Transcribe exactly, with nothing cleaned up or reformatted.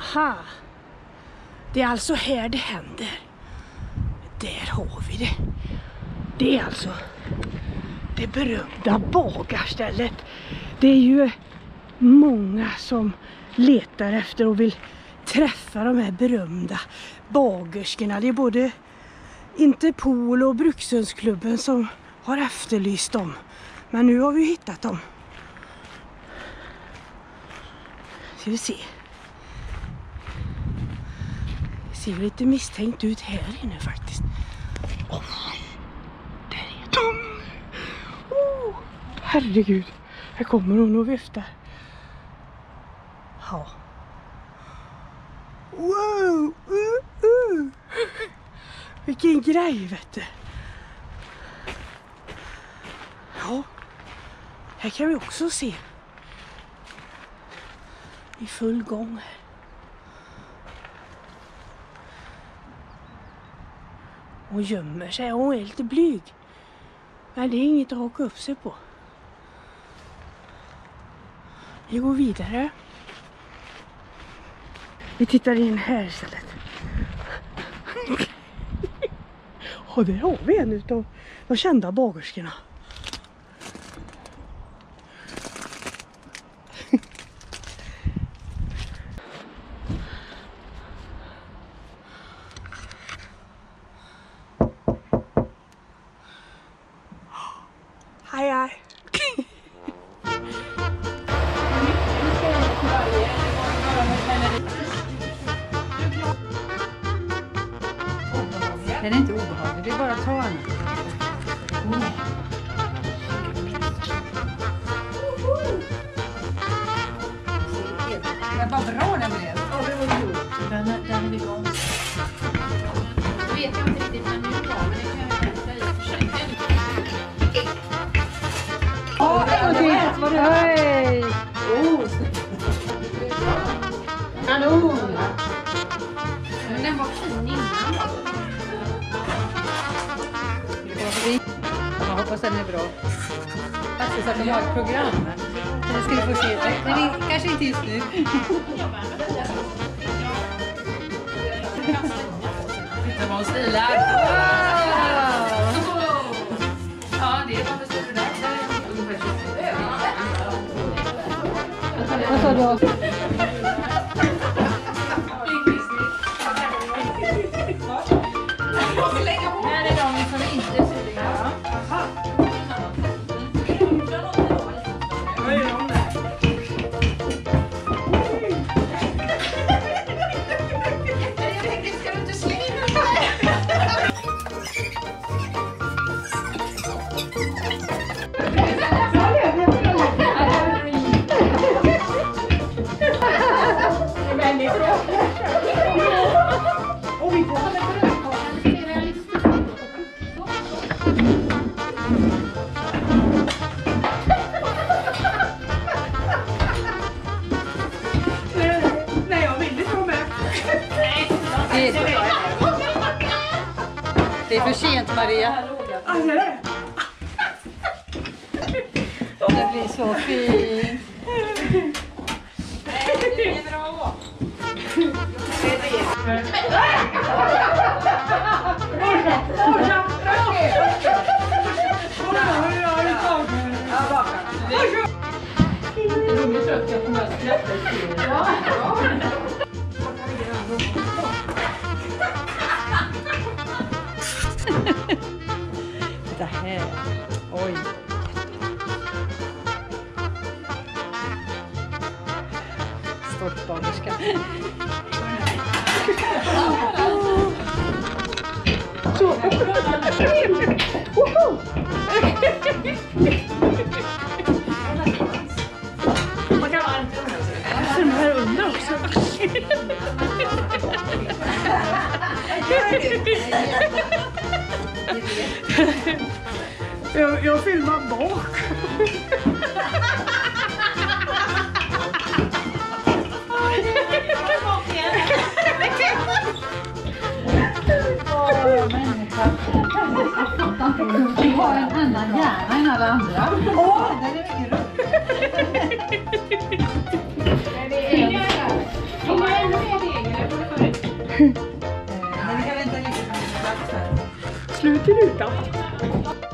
Aha. Det är alltså här det händer. Där har vi det. Det är alltså det berömda bagarstället. Det är ju många som letar efter och vill träffa de här berömda bagerskorna. Det är både Interpol och Brukshundsklubben som har efterlyst dem. Men nu har vi hittat dem. Ska vi se. Det ser lite misstänkt ut här inne faktiskt. Oh, där är de. Oh, herregud. Här kommer hon och viftar. Ja. Wow. Uh, uh. Vilken grej, vet du. Ja. Här kan vi också se. I full gång. Hon gömmer sig. Hon är lite blyg. Men det är inget att haka upp sig på. Vi går vidare. Vi tittar in här istället. Och där har vi en utav de kända bagerskorna. Hej, hej. Den är inte obehaglig, det är bara att ta henne. Mm. Det var bra den blev. Ja, det var god. Den, den är vi igång. Jag vet jag inte riktigt när nu var, men det kan jag hämta i och för sig. Ja, en gång till. Hej! Kanon! Men den var fin innan. Jag hoppas den är bra. Faktiskt att de har ett program. Det ska du få se. Nej, kanske inte just nu. Det var stilar. Ja, det är varför står det där. Vad sa du? Här är de som inte är syrliga. Det är för sent, Maria. Det blir så fint. Det är bra. Det här. Oj. Stortbagerska. Så. Woho! Man kan vara inte Den här under också. jag, jag filmar bak. Du har en annan hjärna än alla andra. Åh, det är mycket roligt. det är Men vi kan vänta lite på plats här. Slut i rutan.